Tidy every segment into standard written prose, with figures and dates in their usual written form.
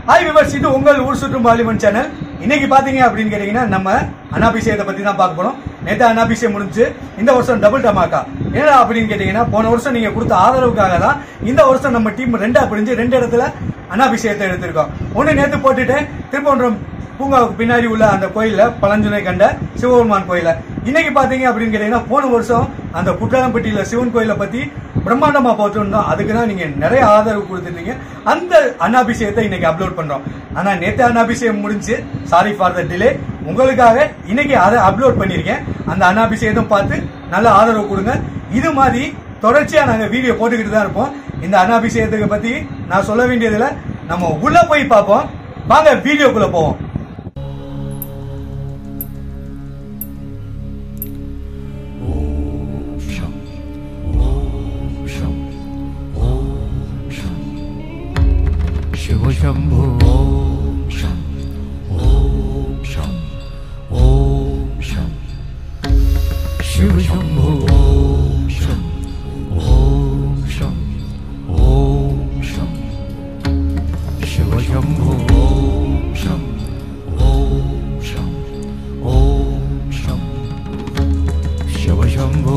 High weavers இது உங்கள் ஊர் சுற்றும் பாலிமன் சேனல். இன்னைக்கு பாத்தீங்க அப்படின்னு கேட்டீங்கன்னா நம்ம அனாபிஷேகத்தை பத்தி தான் பார்க்க போறோம். நேத்து அனாபிஷேகம் முடிஞ்சு இந்த வருஷம் டபுள் டமாக்கா. ஏன்னா அப்படின்னு கேட்டீங்கன்னா போன வருஷம் நீங்க கொடுத்த ஆதரவுக்காக தான் இந்த வருஷம் நம்ம டீம் ரெண்டா பிரிஞ்சு ரெண்டு இடத்துல அனாபிஷேகத்தை எடுத்திருக்கோம். ஒன்னு நேத்து போட்டுட்டு திருப்பூர் பூங்காவுக்கு பின்னாடி உள்ள அந்த கோயில பழஞ்சுனை கண்ட சிவபெருமான் கோயில இன்னைக்கு பாத்தீங்க அப்படின்னு கேட்டீங்கன்னா போன வருஷம் அந்த குற்றாலம்பட்டியில சிவன் கோயிலை பத்தி பிரம்மாண்டமா போட்டிருந்தோம். அதுக்கு தான் நீங்க நிறைய ஆதரவு கொடுத்துட்டீங்க. அந்த அன்னாபிஷேகத்தை இன்னைக்கு அப்லோட் பண்றோம். ஆனா நேத்து அன்னாபிஷேகம் முடிஞ்சு, சாரி ஃபார் த டிலே. உங்களுக்காக இன்னைக்கு அதை அப்லோட் பண்ணிருக்கேன். அந்த அன்னாபிஷேகத்தை பார்த்து நல்ல ஆதரவு கொடுங்க. இது மாதிரி தொடர்ச்சியா நாங்க வீடியோ போட்டுக்கிட்டு தான் இருப்போம். இந்த அன்னாபிஷேகத்துக்கு பத்தி நான் சொல்ல வேண்டியதுல நம்ம உள்ள போய் பார்ப்போம். வாங்க வீடியோக்குள்ள போவோம். शंभो ओम शं ओम शं शिव शंभो ओम शं ओम शं शिव शंभो ओम शं शिव शंभो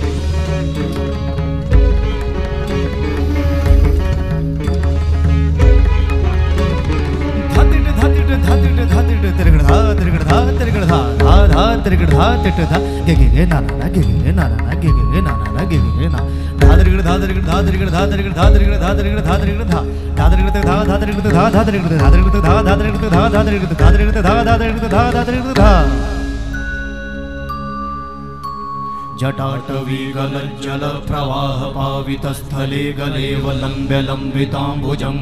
जटाटवीगलज्जल प्रवाह पावितस्थले गलेवलम्ब्य लम्बिताम्बुजम्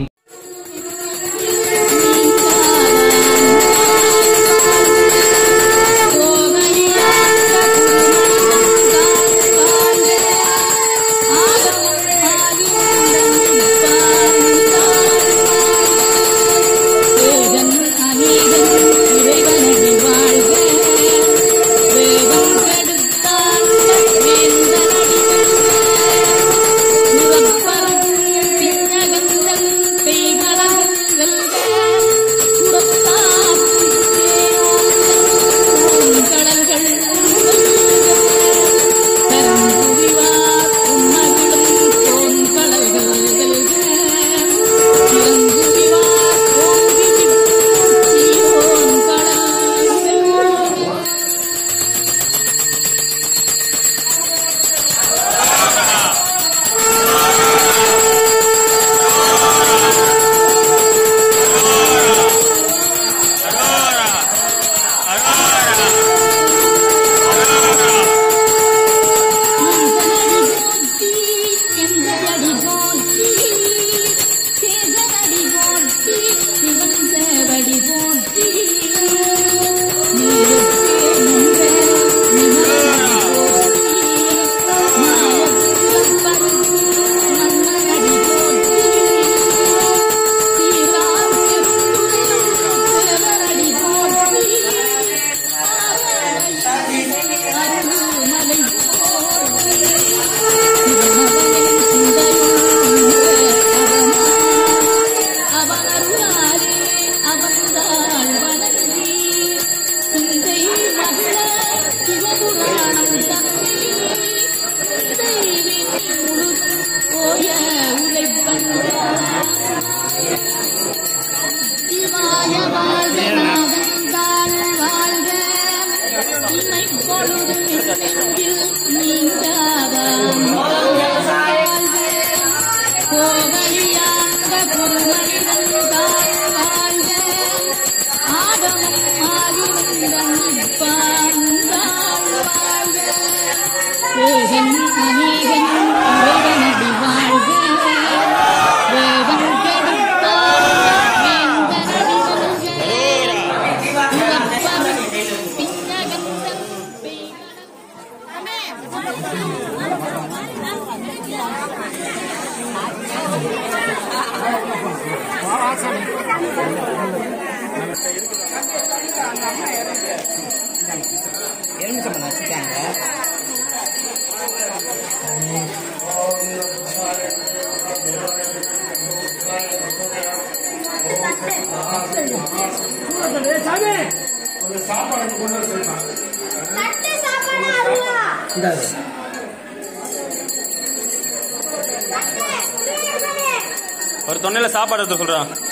ஒரு தொண்டையில சாப்பாடு எடுத்து சொல்றான்.